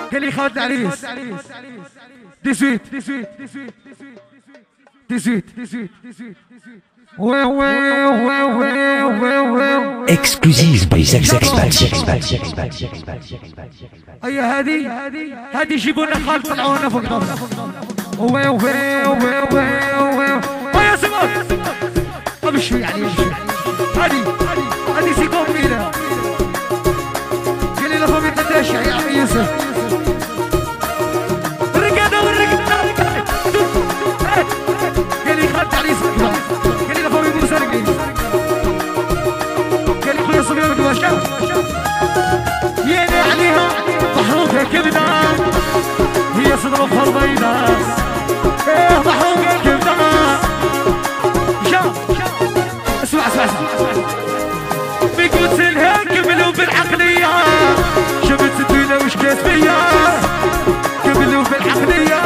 قال لي خالد العريس 18 Exclusive by Zak. هيا هذه جيبوا لنا خالد طلعونا فوق ضرب ويا سمر امشي يعني هذه سيكون فينا قال لي لهم قداش يا عمي يوسف الرقاده قال لي خالد علي سكبه قال لي لهم يبو سرقين قال لي خويا صبيان قواشا يانا عليها محروقه كبده هي صدر وفر بيضاء محروقه كبده اسمع بقلت لها كملوا بالعقليه شفت الدنيا وش كاس فيا كملوا بالعقليه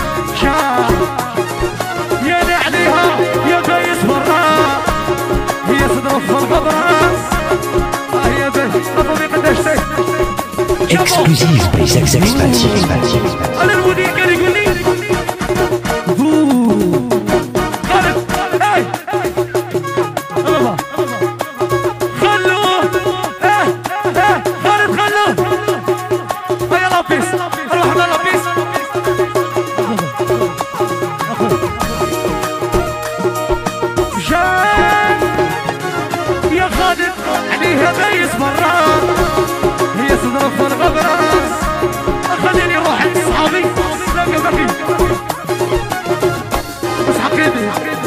يانا عليها يا بايس برا هي صدر وفر بيضاء هي بطبي قداش Exclusive by Zak. انا المدير قال يقول لي خالد الله خلوه خالد خلوه هيا لابيس روح على لابيس جان يا خالد عليها بايس برا هي صدر فرغ براس خليني اروح عند صحابي لاقى بقي بس حقيقي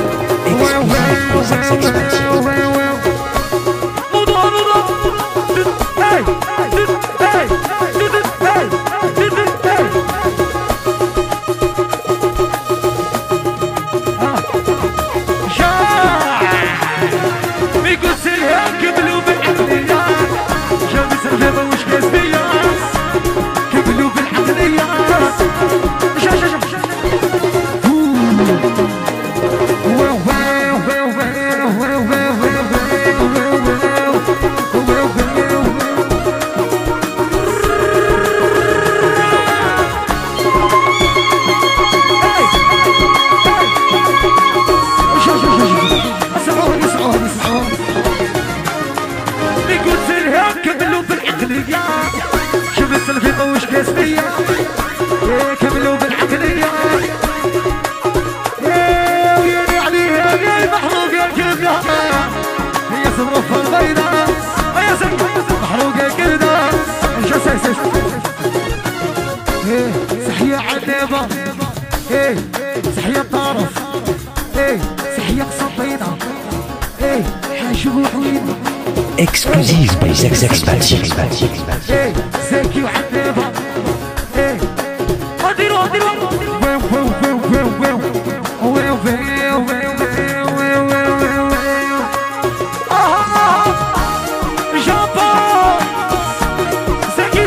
شفت الفيضة وش كاس فيا كملوا بالعقلية ويلي عليها يا محروقة كبدة هي صدرفها البيضاء يا محروقة كبدة صحية عذابة صحية طرف صحية قصة بيضة حاشب وحويضة Exclusive by Zak. زكي وعذابة اديروا جامبو زكي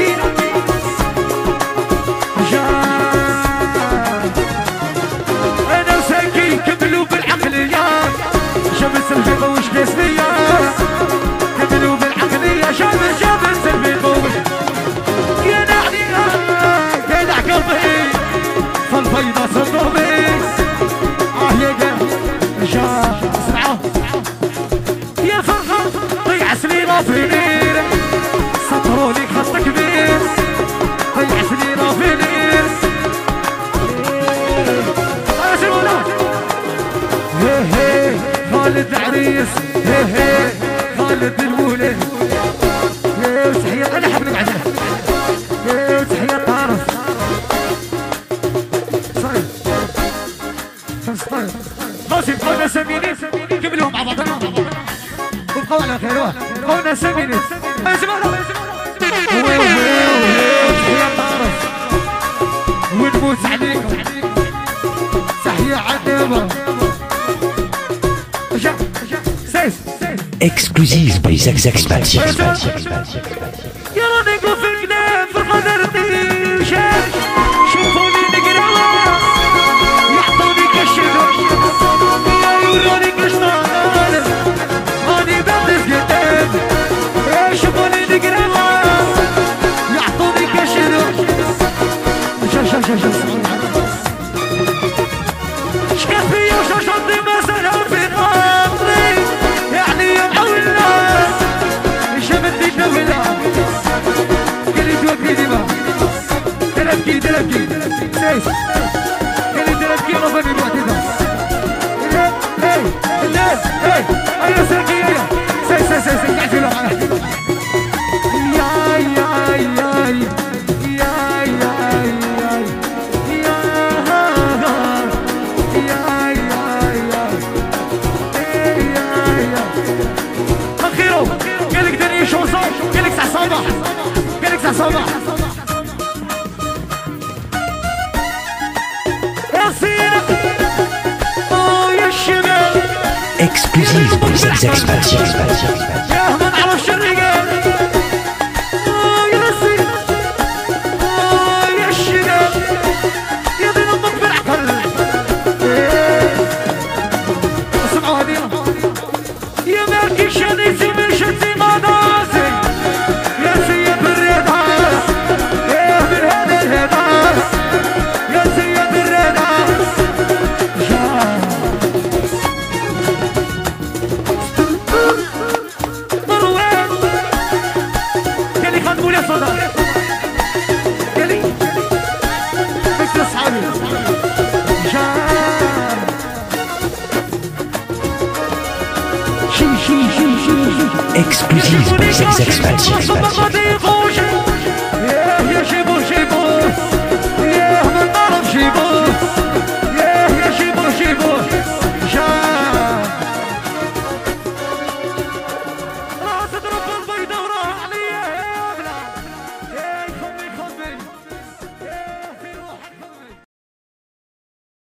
انا وزكي كملوا بالعقليات شمس الفيضة وش كاس فيا كملوا بالعقلية شمس الفيضة يا نعليها يدع قلبي فالبيضة صدرني يا قلب اسمعوا يا فرحة ضيع سنينة في نير سطروا لي خط كبير ضيع سنينة في نير اسمعونا خالد العريس خالد المولد وتحية انا حبل بعدها وتحية طارف صاير ناصف خونا سميني كملهم مع بعضنا وبقوا على خير خونا سميني اسمعنا وتحية طارف ونموت عليكم تحية عذابة Exclusive by Zak. يلا نقف القدام في القدر تيشاش شوفوني نقرا يعطوني كشدو يوروني كشطان هاني بغدس قدام شوفوني نقرا يعطوني كشدو شاشة شكات فيا وشاشة ما سنة في ناطري يعني يا الناس شمت الدولة قالي توكلي ديما تلبكي سيس قالي تلبكي ربني بعدها الناس ايوه سرقية سيس قاعد في لوحة صباح يا الشباب Exclusive by ZX يا ما نعرفش الرجال يا نسيم يا الشباب يا دين الضب بالعقل اسمعوا هدينا يا مالكي شديتي من شدي مداسي يا سيد الرداس يا من هذا الهداس يا سيد الرداس مروان قالي خدموا لي صدى قالي مثل اصحابي Exclusive by ZX